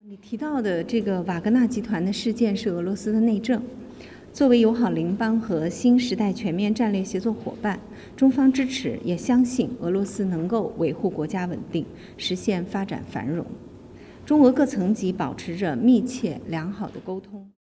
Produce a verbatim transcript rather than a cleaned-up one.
你提到的这个瓦格纳集团的事件是俄罗斯的内政。作为友好邻邦和新时代全面战略协作伙伴，中方支持也相信俄罗斯能够维护国家稳定，实现发展繁荣。中俄各层级保持着密切良好的沟通。